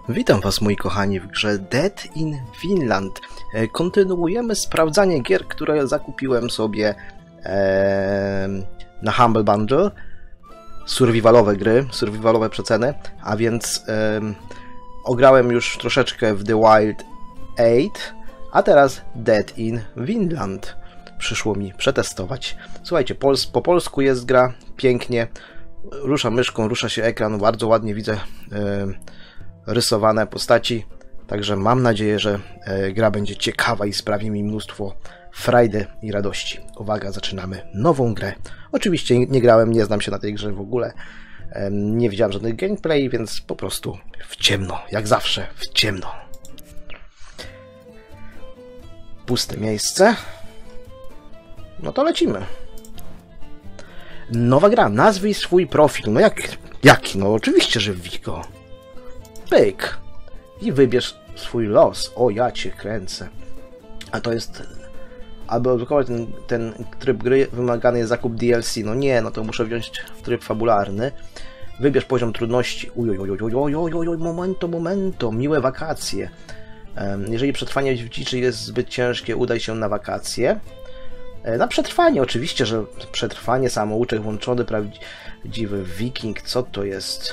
Witam Was, moi kochani, w grze Dead in Vinland. Kontynuujemy sprawdzanie gier, które zakupiłem sobie na Humble Bundle. Survivalowe gry, survivalowe przeceny, a więc ograłem już troszeczkę w The Wild 8, a teraz Dead in Vinland. Przyszło mi przetestować. Słuchajcie, po polsku jest gra, pięknie. Rusza myszką, rusza się ekran, bardzo ładnie widzę rysowane postaci, także mam nadzieję, że gra będzie ciekawa i sprawi mi mnóstwo frajdy i radości. Uwaga, zaczynamy nową grę. Oczywiście nie grałem, nie znam się na tej grze w ogóle, nie widziałem żadnych gameplay, więc po prostu w ciemno, jak zawsze, w ciemno. Puste miejsce. No to lecimy. Nowa gra, nazwij swój profil. No jaki? No oczywiście, że Wiko. Pyk. I wybierz swój los. O, ja cię kręcę. A to jest... Aby odblokować ten tryb gry, wymagany jest zakup DLC. No nie, no to muszę wziąć tryb fabularny. Wybierz poziom trudności. Ujojojojojojojoj, momento. Miłe wakacje. Jeżeli przetrwanie w dziczy jest zbyt ciężkie, udaj się na wakacje. Na przetrwanie, oczywiście, że przetrwanie, samouczek włączony, prawdziwy wiking, co to jest?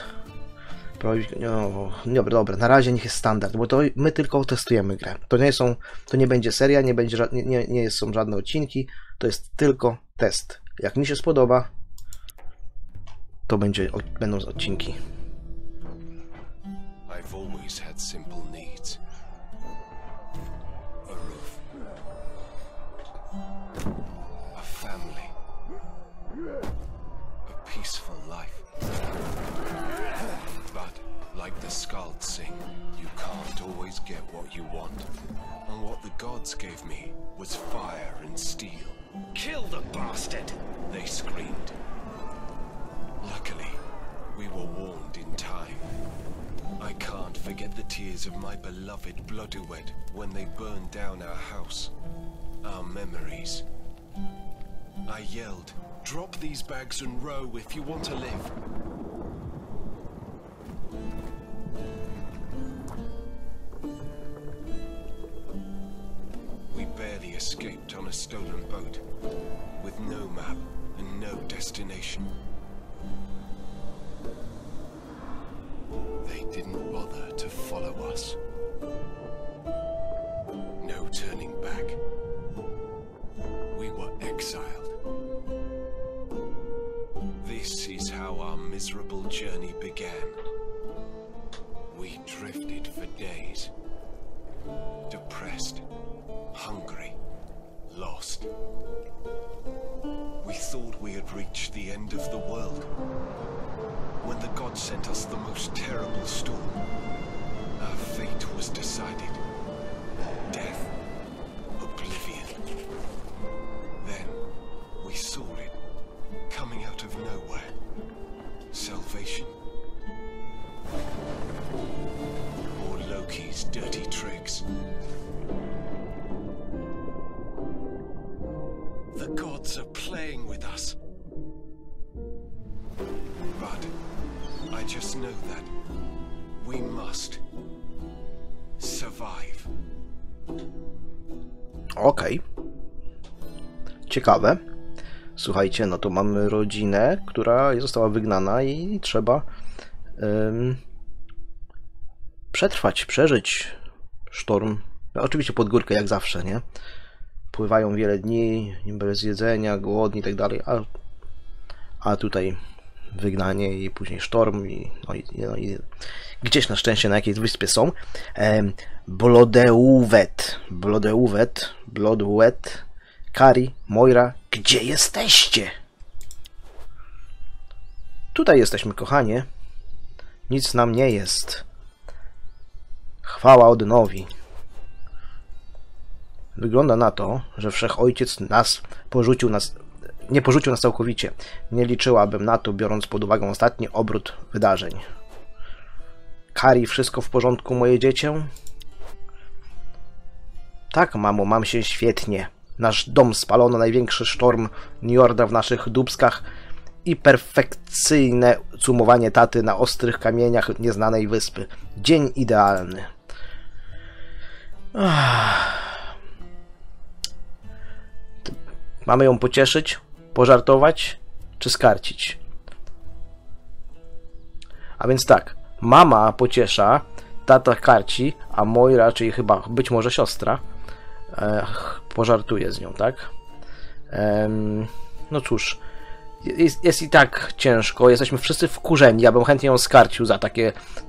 No, dobra, na razie niech jest standard, bo to my tylko testujemy grę. To nie będzie seria, nie są żadne odcinki, to jest tylko test. Jak mi się spodoba, to będą odcinki. I've always had simple needs. A roof. A family. A peaceful life. But, like the skalds sing, you can't always get what you want. And what the gods gave me was fire and steel. Kill the bastard! They screamed. Luckily, we were warned in time. I can't forget the tears of my beloved Blooduwed when they burned down our house. Our memories. I yelled, "Drop these bags and row if you want to live." We barely escaped on a stolen boat, with no map and no destination. They didn't bother to follow us. No turning back. We were exiled. This is how our miserable journey began. We drifted for days. Depressed, hungry, lost. We thought we had reached the end of the world. When the gods sent us the most terrible storm, our fate was decided. Death, oblivion. Then, we saw it, coming out of nowhere. Salvation. Or Loki's dirty tricks. The gods are playing with us. But I just know that we must survive. Okej. Ciekawe. Słuchajcie, no to mamy rodzinę, która została wygnana i trzeba przetrwać, przeżyć sztorm. No, oczywiście pod górkę jak zawsze, nie? Pływają wiele dni, bez jedzenia, głodni i tak dalej, a tutaj wygnanie i później sztorm i gdzieś na szczęście na jakiejś wyspie są. Blooduwed, Kari, Moira, gdzie jesteście? Tutaj jesteśmy, kochanie. Nic nam nie jest. Chwała Odynowi. Wygląda na to, że Wszechojciec nie porzucił nas całkowicie. Nie liczyłabym na to, biorąc pod uwagę ostatni obrót wydarzeń. Kari, wszystko w porządku, moje dziecię? Tak, mamo, mam się świetnie. Nasz dom spalono, największy sztorm Njorda w naszych dubskach i perfekcyjne cumowanie taty na ostrych kamieniach nieznanej wyspy. Dzień idealny. Mamy ją pocieszyć, pożartować czy skarcić? A więc tak, mama pociesza, tata karci, a Moira, czyli chyba być może siostra, pożartuje z nią, tak? No cóż, jest i tak ciężko, jesteśmy wszyscy wkurzeni, ja bym chętnie ją skarcił za takie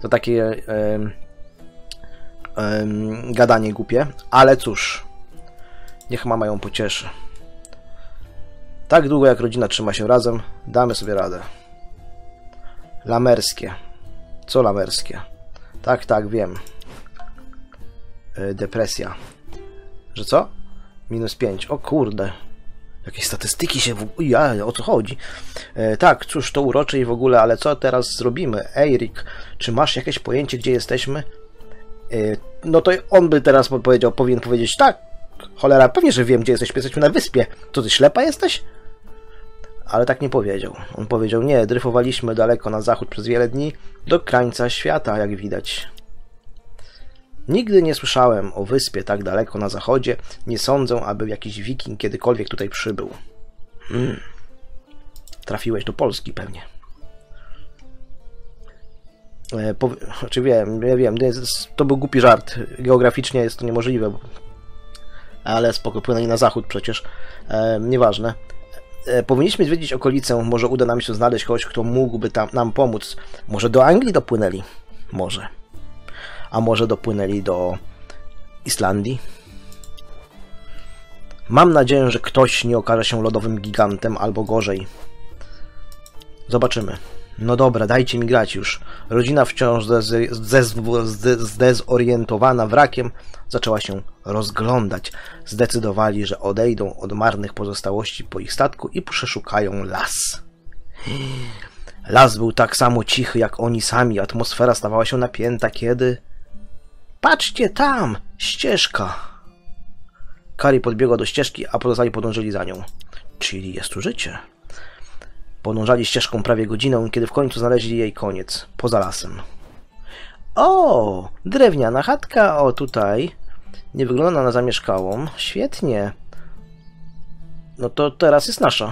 gadanie głupie, ale cóż, niech mama ją pocieszy. Tak długo jak rodzina trzyma się razem, damy sobie radę. Lamerskie. Co lamerskie? Tak, wiem. Depresja. Że co? -5. O kurde. Jakieś statystyki się o co chodzi? Tak, cóż, to urocze i w ogóle, ale co teraz zrobimy? Eirik, czy masz jakieś pojęcie, gdzie jesteśmy? No to on by teraz powinien powiedzieć, tak, cholera, pewnie, że wiem, gdzie jesteśmy na wyspie. To ty ślepa jesteś? Ale tak nie powiedział. On powiedział, nie, dryfowaliśmy daleko na zachód przez wiele dni, do krańca świata, jak widać. Nigdy nie słyszałem o wyspie tak daleko na zachodzie. Nie sądzę, aby jakiś wiking kiedykolwiek tutaj przybył. Trafiłeś do Polski pewnie. Znaczy wiem, to był głupi żart. Geograficznie jest to niemożliwe. Ale spoko, płynęli na zachód przecież. Nieważne. Powinniśmy zwiedzić okolicę. Może uda nam się znaleźć kogoś, kto mógłby nam pomóc. Może do Anglii dopłynęli? Może. A może dopłynęli do Islandii? Mam nadzieję, że ktoś nie okaże się lodowym gigantem, albo gorzej. Zobaczymy. No dobra, dajcie mi grać już. Rodzina wciąż zdezorientowana wrakiem zaczęła się rozglądać. Zdecydowali, że odejdą od marnych pozostałości po ich statku i przeszukają las. Las był tak samo cichy jak oni sami. Atmosfera stawała się napięta, kiedy... Patrzcie tam! Ścieżka! Kari podbiegła do ścieżki, a pozostali podążyli za nią. Czyli jest tu życie. Podążali ścieżką prawie godzinę, kiedy w końcu znaleźli jej koniec, poza lasem. O! Drewniana chatka, o tutaj. Nie wygląda na zamieszkałą. Świetnie. No to teraz jest nasza.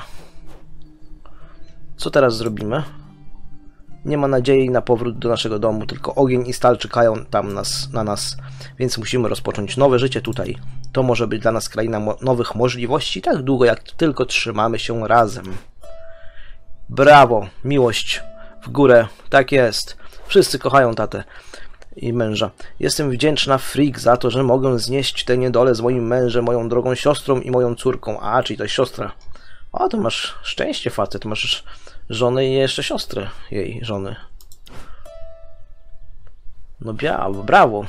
Co teraz zrobimy? Nie ma nadziei na powrót do naszego domu, tylko ogień i stal czekają tam na nas, więc musimy rozpocząć nowe życie tutaj. To może być dla nas kraina nowych możliwości, tak długo jak tylko trzymamy się razem. Brawo, miłość w górę, tak jest. Wszyscy kochają tatę i męża. Jestem wdzięczna Frigg za to, że mogę znieść tę niedolę z moim mężem, moją drogą siostrą i moją córką. A, czyli to jest siostra. O, to masz szczęście, facet. Masz żonę i jeszcze siostrę jej żony. No brawo.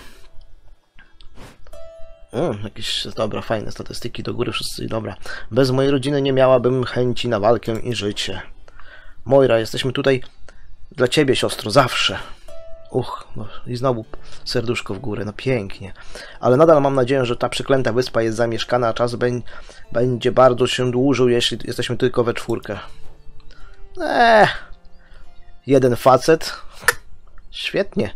Jakieś, dobra, fajne statystyki do góry, wszyscy, dobra. Bez mojej rodziny nie miałabym chęci na walkę i życie. Moira, jesteśmy tutaj dla ciebie, siostro, zawsze. No i znowu serduszko w górę, no pięknie. Ale nadal mam nadzieję, że ta przeklęta wyspa jest zamieszkana, a czas będzie bardzo się dłużył, jeśli jesteśmy tylko we czwórkę. Jeden facet. Świetnie.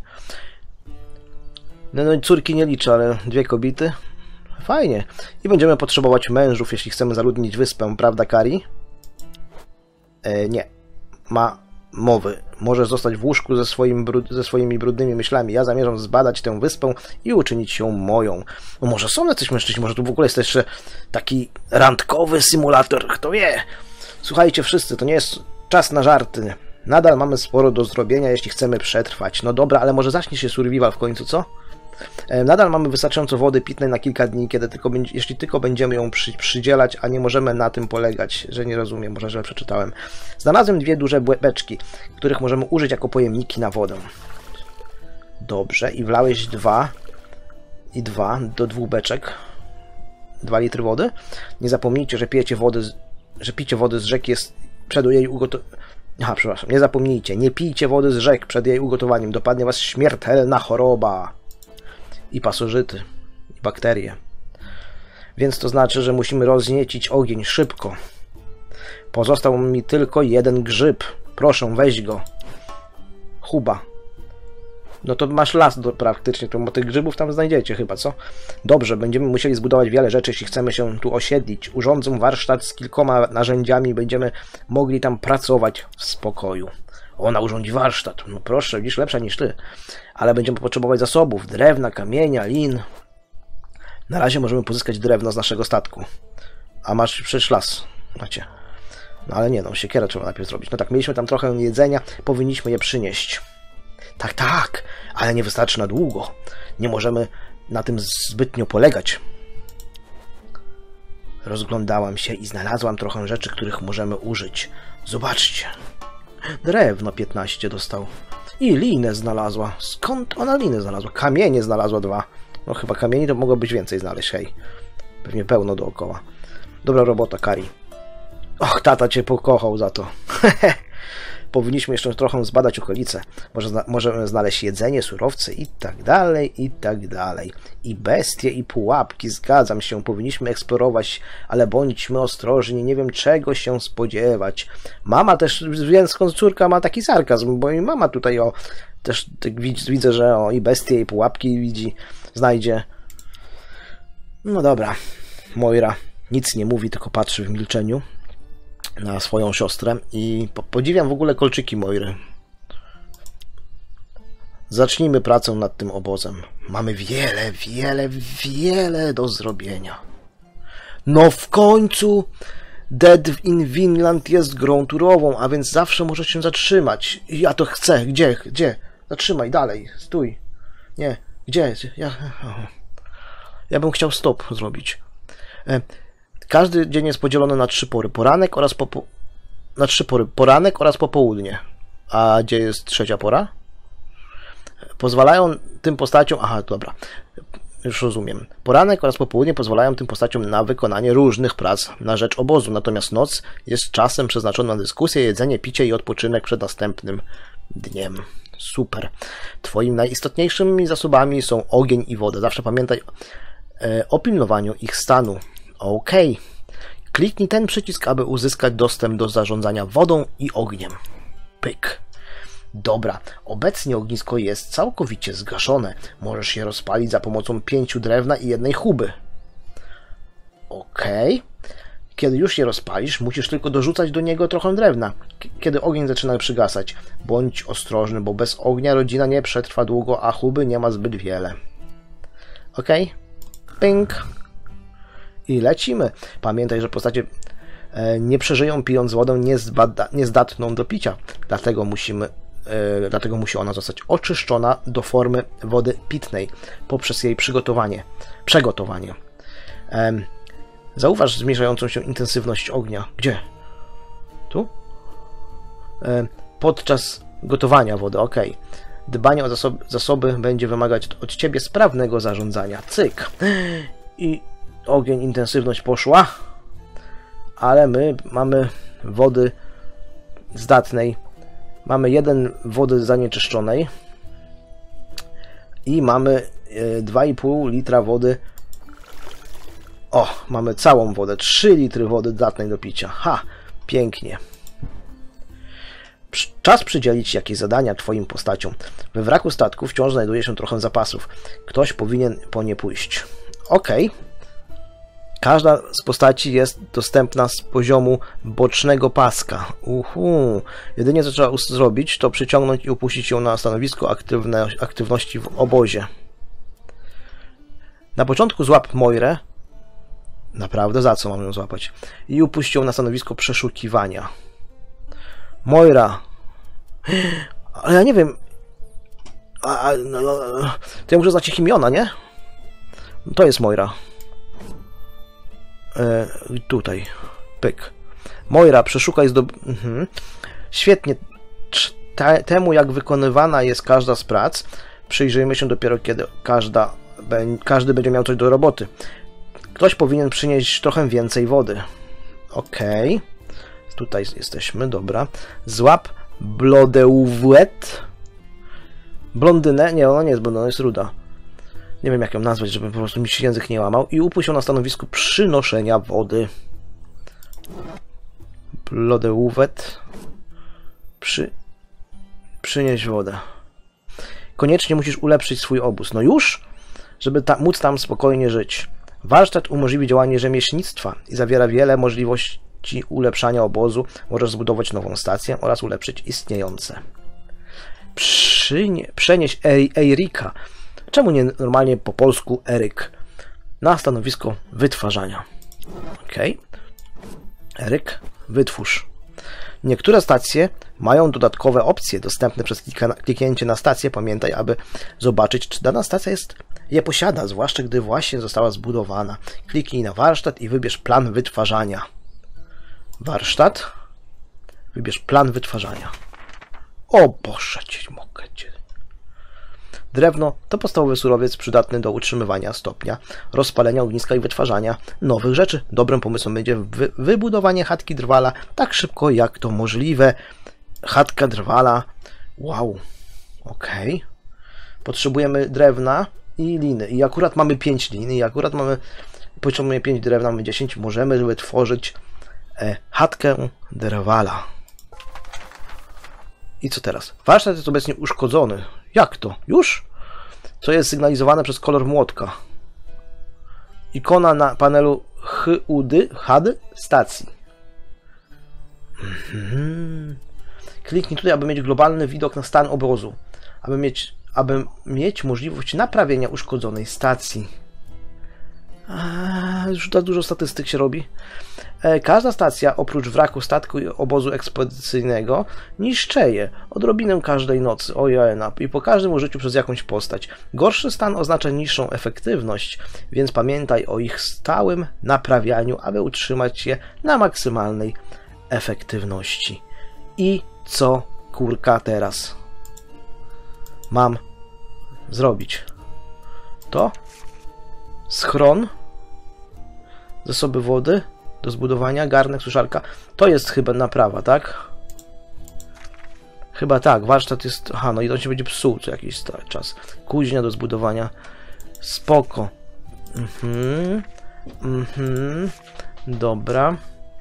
No i córki nie liczę, ale 2 kobiety. Fajnie. I będziemy potrzebować mężów, jeśli chcemy zaludnić wyspę, prawda, Kari? Nie. Ma mowy. Może zostać w łóżku ze swoimi brudnymi myślami. Ja zamierzam zbadać tę wyspę i uczynić ją moją. No może są jacyś mężczyźni, może tu w ogóle jest jeszcze taki randkowy symulator, kto wie. Słuchajcie wszyscy, to nie jest czas na żarty. Nadal mamy sporo do zrobienia, jeśli chcemy przetrwać. No dobra, ale może zacznie się survival w końcu, co? Nadal mamy wystarczająco wody pitnej na kilka dni, jeśli tylko będziemy ją przydzielać, a nie możemy na tym polegać, że nie rozumiem, może źle przeczytałem. Znalazłem 2 duże beczki, których możemy użyć jako pojemniki na wodę. Dobrze, i wlałeś 2 do 2 beczek. 2 litry wody. Nie zapomnijcie, że picie wody z rzeki jest przed jej ugotowaniem. Przepraszam, nie zapomnijcie, nie pijcie wody z rzek przed jej ugotowaniem. Dopadnie was śmiertelna choroba. I pasożyty, i bakterie. Więc to znaczy, że musimy rozniecić ogień szybko. Pozostał mi tylko jeden grzyb. Proszę, weź go. Huba. No to masz las praktycznie, to tych grzybów tam znajdziecie chyba, co? Dobrze, będziemy musieli zbudować wiele rzeczy, jeśli chcemy się tu osiedlić. Urządzę warsztat z kilkoma narzędziami, będziemy mogli tam pracować w spokoju. Ona urządzi warsztat. No proszę, widzisz, lepsza niż ty. Ale będziemy potrzebować zasobów, drewna, kamienia, lin. Na razie możemy pozyskać drewno z naszego statku. A masz przecież las. Macie. No ale nie, no siekierę trzeba najpierw zrobić. No tak, mieliśmy tam trochę jedzenia, powinniśmy je przynieść. Tak, tak, ale nie wystarczy na długo. Nie możemy na tym zbytnio polegać. Rozglądałam się i znalazłam trochę rzeczy, których możemy użyć. Zobaczcie. Drewno 15 dostał. I linę znalazła. Skąd ona linę znalazła? Kamienie znalazła 2. No chyba kamieni to mogło być więcej znaleźć, hej. Pewnie pełno dookoła. Dobra robota, Kari. Och, tata cię pokochał za to. Powinniśmy jeszcze trochę zbadać okolice. Możemy znaleźć jedzenie, surowce i tak dalej, i tak dalej. I bestie, i pułapki, zgadzam się, powinniśmy eksplorować, ale bądźmy ostrożni, nie wiem czego się spodziewać. Mama też, więc córka ma taki sarkazm, bo i mama tutaj też widzę, że i bestie, i pułapki widzi, znajdzie. No dobra, Moira nic nie mówi, tylko patrzy w milczeniu na swoją siostrę i podziwiam w ogóle kolczyki Moiry. Zacznijmy pracę nad tym obozem. Mamy wiele do zrobienia. No w końcu Dead in Vinland jest grą turową, a więc zawsze może się zatrzymać. Ja to chcę. Gdzie? Zatrzymaj, dalej, stój. Nie, gdzie? Ja bym chciał stop zrobić. Każdy dzień jest podzielony na 3 pory. Poranek oraz popołudnie. A gdzie jest trzecia pora? Pozwalają tym postaciom... Aha, dobra. Już rozumiem. Poranek oraz popołudnie pozwalają tym postaciom na wykonanie różnych prac na rzecz obozu. Natomiast noc jest czasem przeznaczona na dyskusję, jedzenie, picie i odpoczynek przed następnym dniem. Super. Twoimi najistotniejszymi zasobami są ogień i woda. Zawsze pamiętaj o pilnowaniu ich stanu. Okej. Kliknij ten przycisk, aby uzyskać dostęp do zarządzania wodą i ogniem. Pyk. Dobra, obecnie ognisko jest całkowicie zgaszone. Możesz je rozpalić za pomocą 5 drewna i 1 huby. Okej. Kiedy już je rozpalisz, musisz tylko dorzucać do niego trochę drewna. Kiedy ogień zaczyna przygasać. Bądź ostrożny, bo bez ognia rodzina nie przetrwa długo, a huby nie ma zbyt wiele. Okej? Ping. I lecimy. Pamiętaj, że postacie nie przeżyją pijąc wodę niezdatną do picia. Dlatego musi ona zostać oczyszczona do formy wody pitnej poprzez jej przegotowanie. Zauważ zmniejszającą się intensywność ognia. Gdzie? Tu? Podczas gotowania wody. Ok. Dbanie o zasoby będzie wymagać od ciebie sprawnego zarządzania. Cyk. I ogień, intensywność poszła, ale my mamy wody zdatnej, mamy 1 wody zanieczyszczonej i mamy 2,5 litra wody. O, mamy całą wodę, 3 litry wody zdatnej do picia. Ha, pięknie. Czas przydzielić jakieś zadania twoim postaciom. We wraku statku wciąż znajduje się trochę zapasów. Ktoś powinien po nie pójść. Okej. Każda z postaci jest dostępna z poziomu bocznego paska. Jedynie co trzeba zrobić, to przyciągnąć i upuścić ją na stanowisko aktywności w obozie. Na początku złap Moirę. Naprawdę, za co mam ją złapać? I upuść ją na stanowisko przeszukiwania. Moira. Ale ja nie wiem. To ja muszę znać ich imiona, nie? To jest Moira. Tutaj. Pyk. Moira, przeszukaj Świetnie. Temu, jak wykonywana jest każda z prac, przyjrzyjmy się dopiero, kiedy każdy będzie miał coś do roboty. Ktoś powinien przynieść trochę więcej wody. Okej. Tutaj jesteśmy, dobra. Złap Blodeuwet. Blondynę? Nie, ona nie jest blondyna, jest ruda. Nie wiem, jak ją nazwać, żeby po prostu mi się język nie łamał. I upuść ją na stanowisku przynoszenia wody. Lodeuwet. Przynieść wodę. Koniecznie musisz ulepszyć swój obóz. No już? Żeby móc tam spokojnie żyć. Warsztat umożliwi działanie rzemieślnictwa i zawiera wiele możliwości ulepszania obozu. Możesz zbudować nową stację oraz ulepszyć istniejące. Przenieść Erika. Czemu nie normalnie po polsku Eryk? Na stanowisko wytwarzania. Ok. Eryk, wytwórz. Niektóre stacje mają dodatkowe opcje dostępne przez kliknięcie na stację. Pamiętaj, aby zobaczyć, czy dana stacja je posiada, zwłaszcza gdy właśnie została zbudowana. Kliknij na warsztat i wybierz plan wytwarzania. Warsztat. Wybierz plan wytwarzania. O Boże, mogę cię. Drewno to podstawowy surowiec przydatny do utrzymywania stopnia rozpalenia ogniska i wytwarzania nowych rzeczy. Dobrym pomysłem będzie wybudowanie chatki drwala tak szybko jak to możliwe. Chatka drwala. Wow. Ok. Potrzebujemy drewna i liny. I akurat mamy 5 lin. I akurat potrzebujemy 5 drewna, mamy 10. Możemy wytworzyć chatkę drwala. I co teraz? Warsztat jest obecnie uszkodzony. Jak to? Już? Co jest sygnalizowane przez kolor młotka. Ikona na panelu HUD stacji. Kliknij tutaj, aby mieć globalny widok na stan obozu. Aby mieć możliwość naprawienia uszkodzonej stacji. Już tak dużo statystyk się robi. Każda stacja, oprócz wraku statku i obozu ekspedycyjnego, niszczeje odrobinę każdej nocy. Ojena. I po każdym użyciu przez jakąś postać. Gorszy stan oznacza niższą efektywność, więc pamiętaj o ich stałym naprawianiu, aby utrzymać je na maksymalnej efektywności. I co, kurka, teraz mam zrobić? To? Schron, zasoby wody do zbudowania, garnek, suszarka. To jest chyba naprawa, tak? Chyba tak, warsztat jest... Aha, no i on się będzie psuł co jakiś czas. Kuźnia do zbudowania. Spoko. Dobra.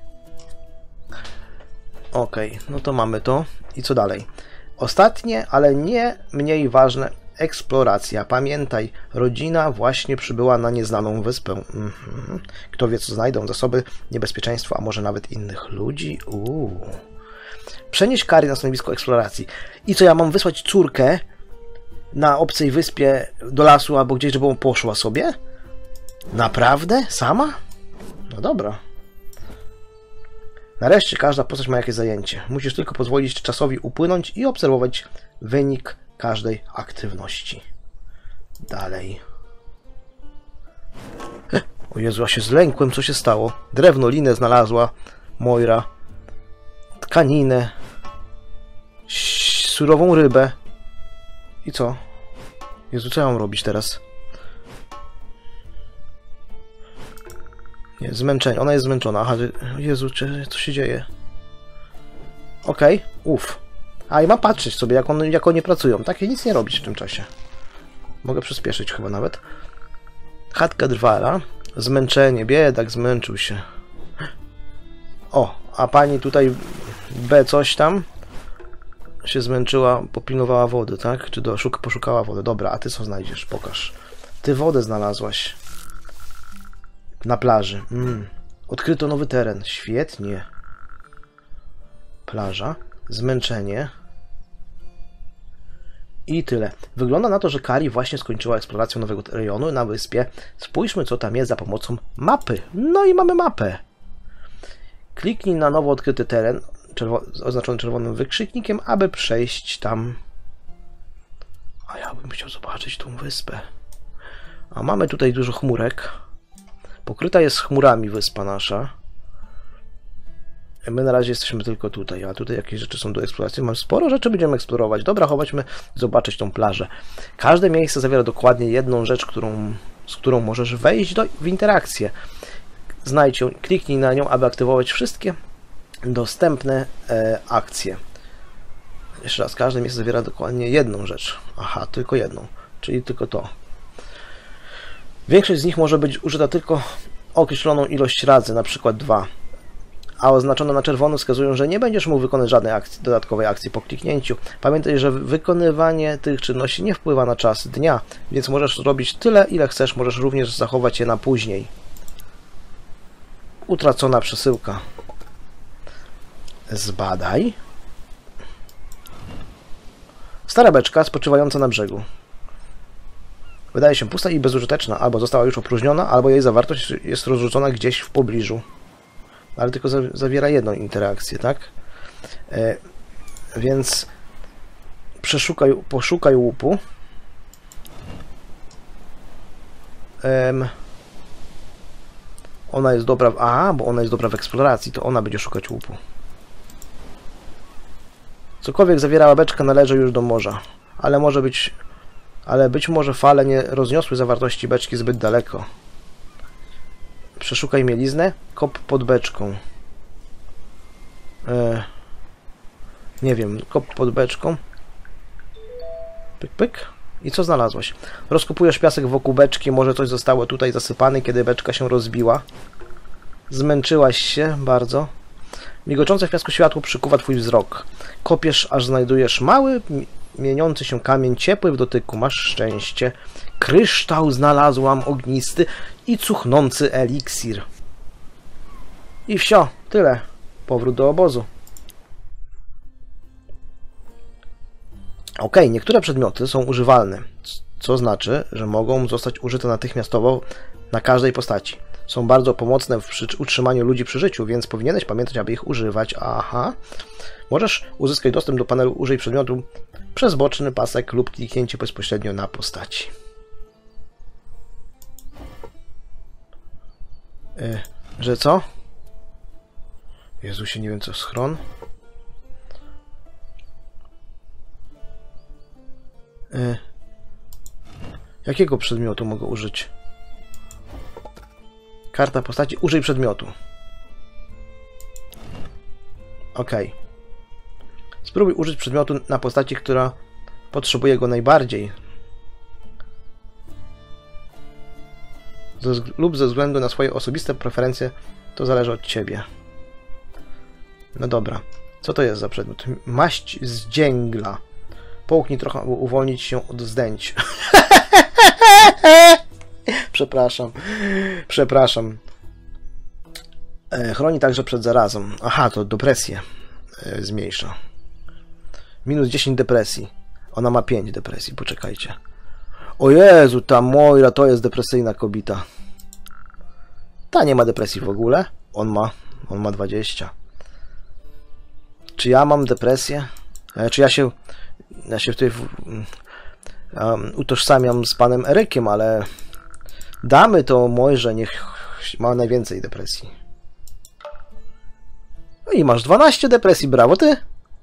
Okej, no to mamy to. I co dalej? Ostatnie, ale nie mniej ważne, eksploracja. Pamiętaj, rodzina właśnie przybyła na nieznaną wyspę. Kto wie, co znajdą, zasoby, niebezpieczeństwo, a może nawet innych ludzi. Przenieść Kari na stanowisko eksploracji. I co, ja mam wysłać córkę na obcej wyspie do lasu albo gdzieś, żeby on poszła sobie? Naprawdę? Sama? No dobra. Nareszcie każda postać ma jakieś zajęcie. Musisz tylko pozwolić czasowi upłynąć i obserwować wynik każdej aktywności. Dalej. O Jezu, ja się zlękłem, co się stało? Drewno, linę znalazła Moira. Tkaninę. Surową rybę. I co? Jezu, co ja mam robić teraz? Nie, zmęczenie. Ona jest zmęczona. Aha, Jezu, co się dzieje? Okej, A i ma patrzeć sobie, jak oni pracują. Takie nic nie robić w tym czasie. Mogę przyspieszyć chyba nawet. Chatka drwala. Zmęczenie. Biedak zmęczył się. O, a pani tutaj B coś tam się zmęczyła, popilnowała wody, tak? Czy poszukała wody. Dobra, a ty co znajdziesz? Pokaż. Ty wodę znalazłaś. Na plaży. Odkryto nowy teren. Świetnie. Plaża. Zmęczenie. I tyle. Wygląda na to, że Kari właśnie skończyła eksplorację nowego rejonu na wyspie. Spójrzmy, co tam jest za pomocą mapy. No i mamy mapę. Kliknij na nowo odkryty teren, oznaczony czerwonym wykrzyknikiem, aby przejść tam. A ja bym chciał zobaczyć tą wyspę. A mamy tutaj dużo chmurek. Pokryta jest chmurami wyspa nasza. My na razie jesteśmy tylko tutaj, a tutaj jakieś rzeczy są do eksploracji. Mam sporo rzeczy, będziemy eksplorować. Dobra, chodźmy zobaczyć tą plażę. Każde miejsce zawiera dokładnie jedną rzecz, z którą możesz wejść w interakcję. Znajdź ją, kliknij na nią, aby aktywować wszystkie dostępne akcje. Jeszcze raz, każde miejsce zawiera dokładnie jedną rzecz. Aha, tylko jedną, czyli tylko to. Większość z nich może być użyta tylko określoną ilość razy, na przykład 2. a oznaczone na czerwono wskazują, że nie będziesz mógł wykonać żadnej dodatkowej akcji po kliknięciu. Pamiętaj, że wykonywanie tych czynności nie wpływa na czas dnia, więc możesz robić tyle, ile chcesz, możesz również zachować je na później. Utracona przesyłka. Zbadaj. Stara beczka spoczywająca na brzegu. Wydaje się pusta i bezużyteczna, albo została już opróżniona, albo jej zawartość jest rozrzucona gdzieś w pobliżu. Ale tylko zawiera jedną interakcję, tak? Więc poszukaj łupu. Ona jest dobra... Aha, bo ona jest dobra w eksploracji, to ona będzie szukać łupu. Cokolwiek zawierała beczka, należy już do morza. Ale być może fale nie rozniosły zawartości beczki zbyt daleko. Przeszukaj mieliznę. Kop pod beczką. Nie wiem, kop pod beczką. Pyk, pyk. I co znalazłeś? Rozkopujesz piasek wokół beczki. Może coś zostało tutaj zasypane, kiedy beczka się rozbiła. Zmęczyłaś się bardzo. Migoczące w piasku światło przykuwa twój wzrok. Kopiesz, aż znajdujesz mały, mieniący się kamień ciepły w dotyku. Masz szczęście. Kryształ znalazłam ognisty i cuchnący eliksir. I wsio, tyle. Powrót do obozu. Ok, niektóre przedmioty są używalne, co znaczy, że mogą zostać użyte natychmiastowo na każdej postaci. Są bardzo pomocne w utrzymaniu ludzi przy życiu, więc powinieneś pamiętać, aby ich używać. Aha. Możesz uzyskać dostęp do panelu użyj przedmiotu przez boczny pasek lub kliknięcie bezpośrednio na postaci. Że co? Jezusie, nie wiem co, schron? Jakiego przedmiotu mogę użyć? Karta postaci. Użyj przedmiotu. Ok. Spróbuj użyć przedmiotu na postaci, która potrzebuje go najbardziej. Lub ze względu na swoje osobiste preferencje, to zależy od ciebie. No dobra. Co to jest za przedmiot? Maść z dzięgla. Połknij trochę, aby uwolnić się od zdęć. Przepraszam. Przepraszam. Chroni także przed zarazą. Aha, to depresję zmniejsza. Minus 10 depresji. Ona ma 5 depresji, poczekajcie. O Jezu, ta Moira to jest depresyjna kobieta. Ta nie ma depresji w ogóle. On ma 20. Czy ja mam depresję? Czy ja się tutaj utożsamiam z panem Erykiem, ale damy to Moirze, niech ma najwięcej depresji. No i masz 12 depresji, brawo ty!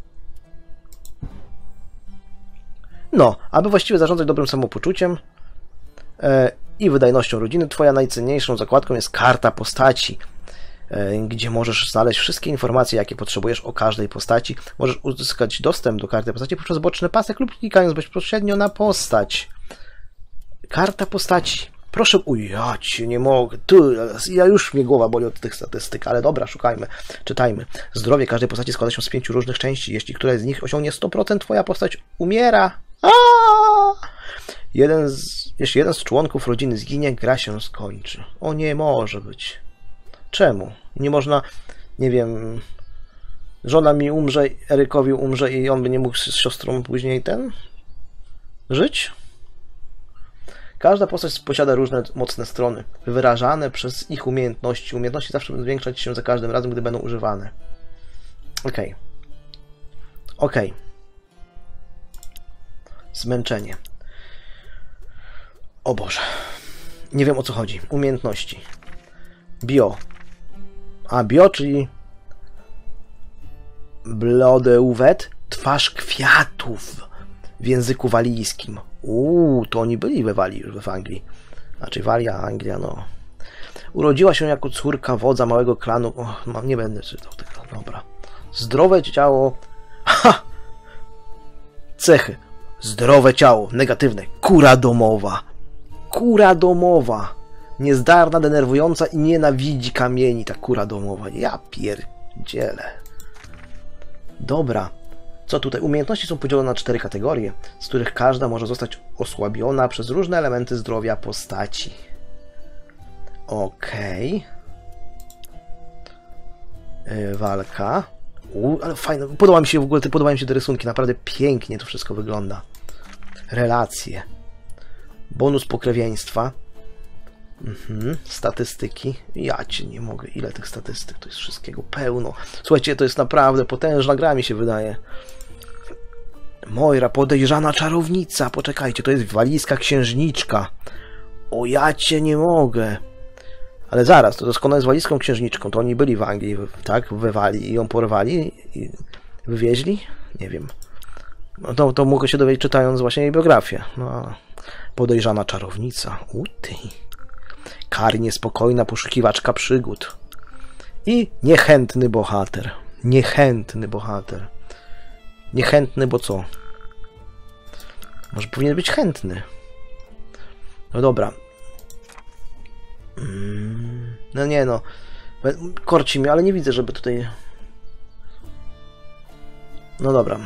No, aby właściwie zarządzać dobrym samopoczuciem i wydajnością rodziny, twoja najcenniejszą zakładką jest karta postaci, gdzie możesz znaleźć wszystkie informacje, jakie potrzebujesz o każdej postaci. Możesz uzyskać dostęp do karty postaci poprzez boczny pasek lub klikając bezpośrednio na postać. Karta postaci. Proszę, ja cię nie mogę. Ja już mnie głowa boli od tych statystyk, ale dobra, szukajmy, czytajmy. Zdrowie każdej postaci składa się z 5 różnych części. Jeśli któraś z nich osiągnie 100%, twoja postać umiera. Jeśli jeden z członków rodziny zginie, gra się skończy. O, nie może być. Czemu? Nie można, nie wiem, żona mi umrze, Erykowi umrze i on by nie mógł z siostrą później żyć? Każda postać posiada różne mocne strony, wyrażane przez ich umiejętności. Umiejętności zawsze będą zwiększać się za każdym razem, gdy będą używane. Okej. Okej. Zmęczenie. O Boże. Nie wiem, o co chodzi. Umiejętności. Bio. A bio, czyli Blodeuwet, twarz kwiatów w języku walijskim. To oni byli w Anglii. Znaczy Walia, Anglia, no. Urodziła się jako córka wodza małego klanu. Nie będę czytał tego, dobra. Zdrowe ciało. Ha! Cechy. Zdrowe ciało, negatywne. Kura domowa. Kura domowa. Niezdarna, denerwująca i nienawidzi kamieni, ta kura domowa. Ja pierdziele. Dobra. Co tutaj? Umiejętności są podzielone na 4 kategorie, z których każda może zostać osłabiona przez różne elementy zdrowia postaci. Okej. Walka. Ale fajne. Podoba mi się w ogóle, podobają mi się te rysunki. Naprawdę pięknie to wszystko wygląda. Relacje. Bonus pokrewieństwa. Statystyki. Ja cię nie mogę. Ile tych statystyk? To jest wszystkiego pełno. Słuchajcie, to jest naprawdę potężna gra, mi się wydaje. Moira, podejrzana czarownica. Poczekajcie, to jest walizka księżniczka. O, ja cię nie mogę. Ale zaraz, to skoro jest walizką księżniczką, to oni byli w Anglii, tak? Wywali i ją porwali i wywieźli? Nie wiem. No to mogę się dowiedzieć, czytając właśnie jej biografię. No, podejrzana czarownica. Uty. Kari niespokojna poszukiwaczka przygód. I niechętny bohater. Niechętny bohater. Niechętny, bo co? Może powinien być chętny. No dobra. No nie no. Korci mnie, ale nie widzę, żeby tutaj... No dobra.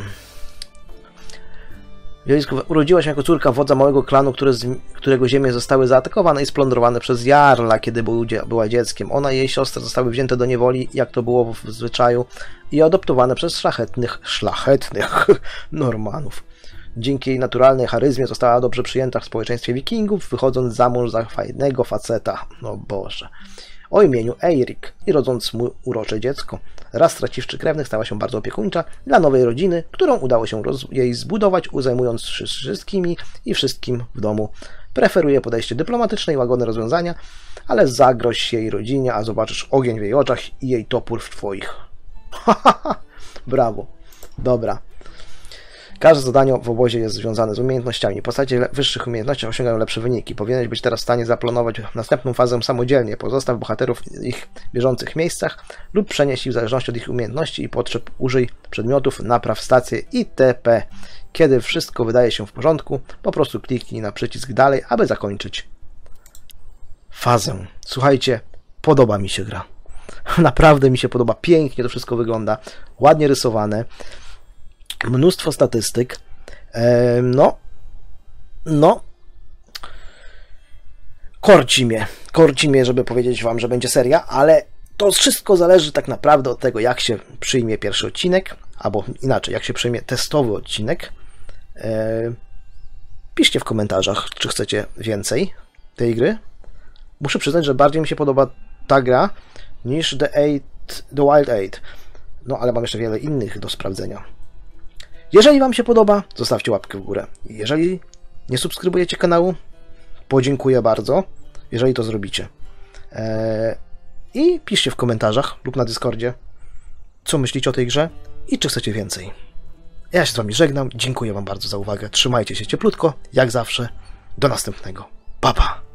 Urodziła się jako córka wodza małego klanu, którego ziemie zostały zaatakowane i splądrowane przez Jarla, kiedy była dzieckiem. Ona i jej siostra zostały wzięte do niewoli, jak to było w zwyczaju, i adoptowane przez szlachetnych Normanów. Dzięki jej naturalnej charyzmie została dobrze przyjęta w społeczeństwie wikingów, wychodząc za mąż za fajnego faceta. No Boże. O imieniu Eirik i rodząc mu urocze dziecko. Raz straciwszy krewnych, stała się bardzo opiekuńcza dla nowej rodziny, którą udało się jej zbudować, zajmując się wszystkimi i wszystkim w domu. Preferuje podejście dyplomatyczne i łagodne rozwiązania, ale zagroź jej rodzinie, a zobaczysz ogień w jej oczach i jej topór w twoich. Brawo. Dobra. Każde zadanie w obozie jest związane z umiejętnościami. Postacie wyższych umiejętności osiągają lepsze wyniki. Powinieneś być teraz w stanie zaplanować następną fazę samodzielnie. Pozostaw bohaterów w ich bieżących miejscach lub przenieś ich w zależności od ich umiejętności i potrzeb. Użyj przedmiotów, napraw stację itp. Kiedy wszystko wydaje się w porządku, po prostu kliknij na przycisk dalej, aby zakończyć fazę. Słuchajcie, podoba mi się gra. Naprawdę mi się podoba. Pięknie to wszystko wygląda. Ładnie rysowane. Mnóstwo statystyk. Korci mnie, żeby powiedzieć wam, że będzie seria, ale to wszystko zależy tak naprawdę od tego, jak się przyjmie pierwszy odcinek, albo inaczej, jak się przyjmie testowy odcinek. Piszcie w komentarzach, czy chcecie więcej tej gry. Muszę przyznać, że bardziej mi się podoba ta gra niż The Wild 8. No, ale mam jeszcze wiele innych do sprawdzenia. Jeżeli wam się podoba, zostawcie łapkę w górę. Jeżeli nie subskrybujecie kanału, podziękuję bardzo, jeżeli to zrobicie. I piszcie w komentarzach lub na Discordzie, co myślicie o tej grze i czy chcecie więcej. Ja się z wami żegnam, dziękuję wam bardzo za uwagę, trzymajcie się cieplutko, jak zawsze, do następnego. Pa, pa!